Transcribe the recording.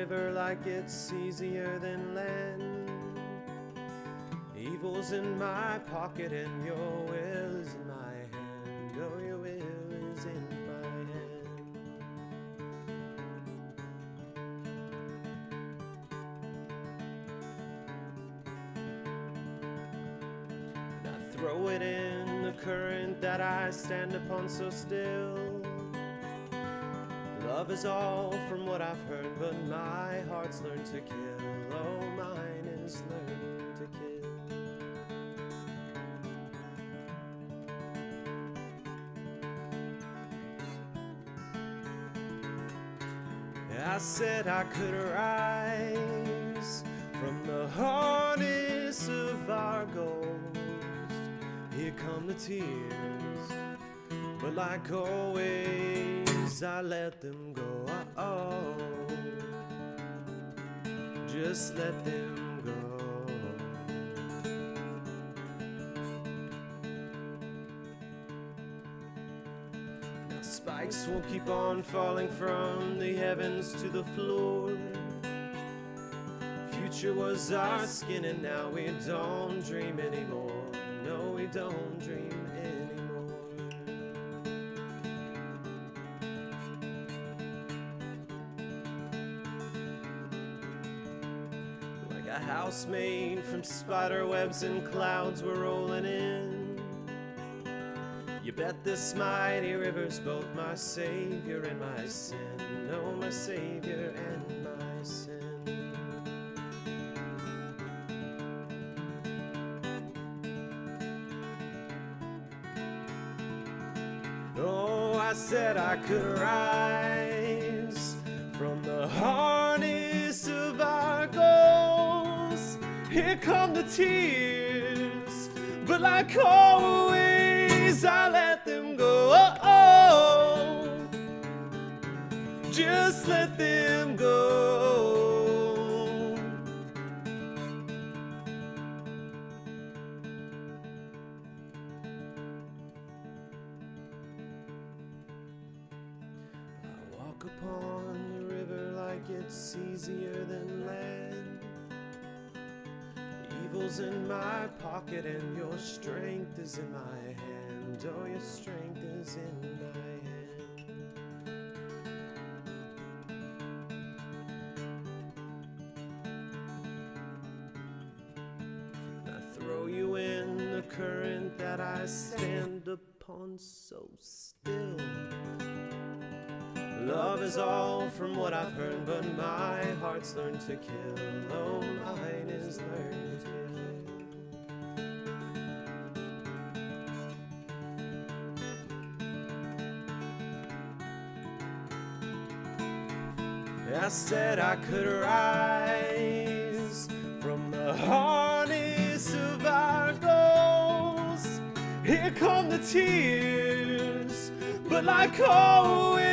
river like it's easier than land. Evil's in my pocket and your will is in my hand. Oh, your will is in my hand. Now throw it in the current that I stand upon so still. Love is all from what I've heard, but my heart's learned to kill. Oh, mine is learned to kill. I said I could rise from the harness of our ghost. Here come the tears, but like always I let them go. Oh, just let them go. Now spikes will keep on falling from the heavens to the floor. Future was our skin and now we don't dream anymore. No, we don't dream anymore. Like a house made from spider webs and clouds we're rolling in. You bet this mighty river's both my savior and my sin. Oh, my savior and my sin. Oh, I said I could rise from the harness of our ghosts. Here come the tears, but like always I let them go. Oh, oh, just let them go. Walk upon the river like it's easier than land. Evil's in my pocket and your strength is in my hand. Oh, your strength is in my hand. I throw you in the current that I stand upon so still. Love is all from what I've heard, but my heart's learned to kill. Oh, mine is learned to kill. I said I could rise from the harness of our ghosts. Here come the tears, but like always